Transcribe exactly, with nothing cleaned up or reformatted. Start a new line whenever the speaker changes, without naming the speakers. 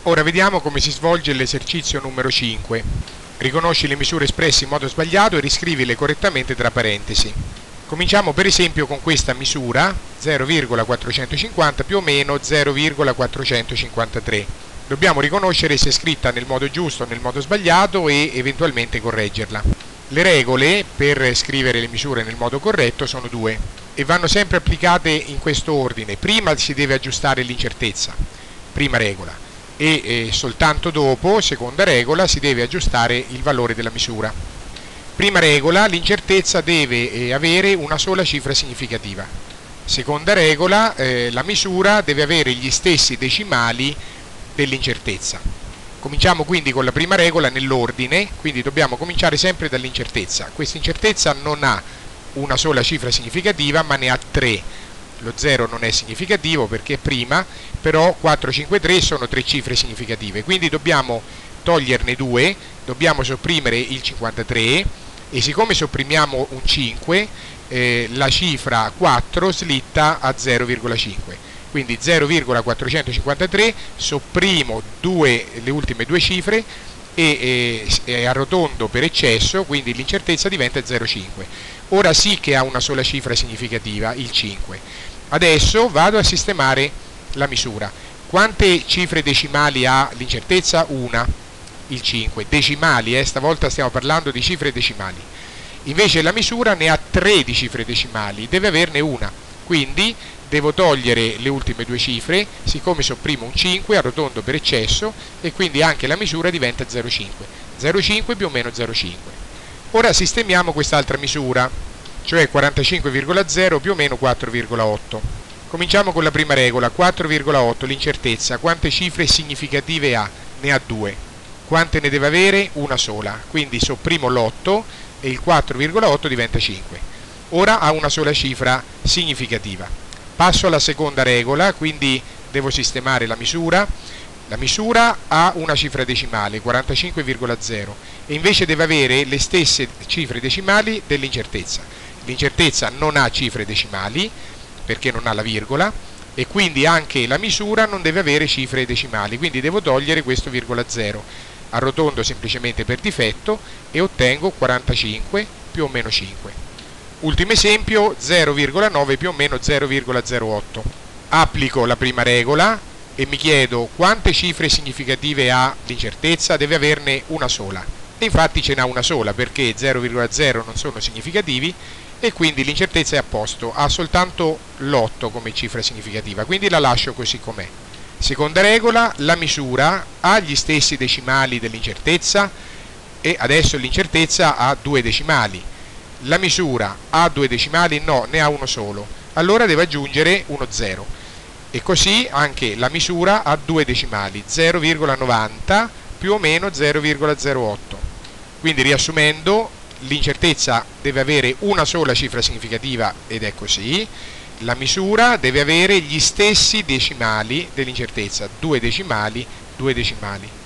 Ora vediamo come si svolge l'esercizio numero cinque. Riconosci le misure espresse in modo sbagliato e riscrivile correttamente tra parentesi. Cominciamo per esempio con questa misura zero virgola quattrocentocinquanta più o meno zero virgola quattrocentocinquantatré. Dobbiamo riconoscere se è scritta nel modo giusto o nel modo sbagliato e eventualmente correggerla. Le regole per scrivere le misure nel modo corretto sono due e vanno sempre applicate in questo ordine. Prima si deve aggiustare l'incertezza, prima regola, e eh, soltanto dopo, seconda regola, si deve aggiustare il valore della misura. Prima regola, l'incertezza deve eh, avere una sola cifra significativa. Seconda regola, eh, la misura deve avere gli stessi decimali dell'incertezza. Cominciamo quindi con la prima regola nell'ordine, quindi dobbiamo cominciare sempre dall'incertezza. Questa incertezza non ha una sola cifra significativa, ma ne ha tre. Lo zero non è significativo perché è prima, però quattro, cinque, tre sono tre cifre significative, quindi dobbiamo toglierne due, dobbiamo sopprimere il cinquantatré e siccome sopprimiamo un cinque, eh, la cifra quattro slitta a zero virgola cinque. Quindi zero virgola quattrocentocinquantatré, sopprimo due, le ultime due cifre e, e, e arrotondo per eccesso, quindi l'incertezza diventa zero virgola cinque. Ora sì che ha una sola cifra significativa, il cinque. Adesso vado a sistemare la misura. Quante cifre decimali ha l'incertezza? Una, il cinque. Decimali, eh? Stavolta stiamo parlando di cifre decimali. Invece la misura ne ha tre di cifre decimali, deve averne una. Quindi devo togliere le ultime due cifre, siccome sopprimo un cinque, arrotondo per eccesso e quindi anche la misura diventa zero virgola cinque. zero virgola cinque più o meno zero virgola cinque. Ora sistemiamo quest'altra misura, cioè quarantacinque virgola zero più o meno quattro virgola otto. Cominciamo con la prima regola, quattro virgola otto, l'incertezza. Quante cifre significative ha? Ne ha due. Quante ne deve avere? Una sola. Quindi sopprimo l'otto e il quattro virgola otto diventa cinque. Ora ha una sola cifra significativa. Passo alla seconda regola, quindi devo sistemare la misura. La misura ha una cifra decimale, quarantacinque virgola zero, e invece deve avere le stesse cifre decimali dell'incertezza. L'incertezza non ha cifre decimali, perché non ha la virgola, e quindi anche la misura non deve avere cifre decimali, quindi devo togliere questo virgola zero. Arrotondo semplicemente per difetto e ottengo quarantacinque più o meno cinque. Ultimo esempio, zero virgola nove più o meno zero virgola zero otto. Applico la prima regola e mi chiedo quante cifre significative ha l'incertezza, deve averne una sola. E infatti ce n'ha una sola perché zero virgola zero non sono significativi e quindi l'incertezza è a posto, ha soltanto l'otto come cifra significativa, quindi la lascio così com'è. Seconda regola, la misura ha gli stessi decimali dell'incertezza e adesso l'incertezza ha due decimali. La misura ha due decimali? No, ne ha uno solo. Allora devo aggiungere uno zero. E così anche la misura ha due decimali, zero virgola novanta più o meno zero virgola zero otto. Quindi riassumendo, l'incertezza deve avere una sola cifra significativa ed è così. La misura deve avere gli stessi decimali dell'incertezza, due decimali, due decimali.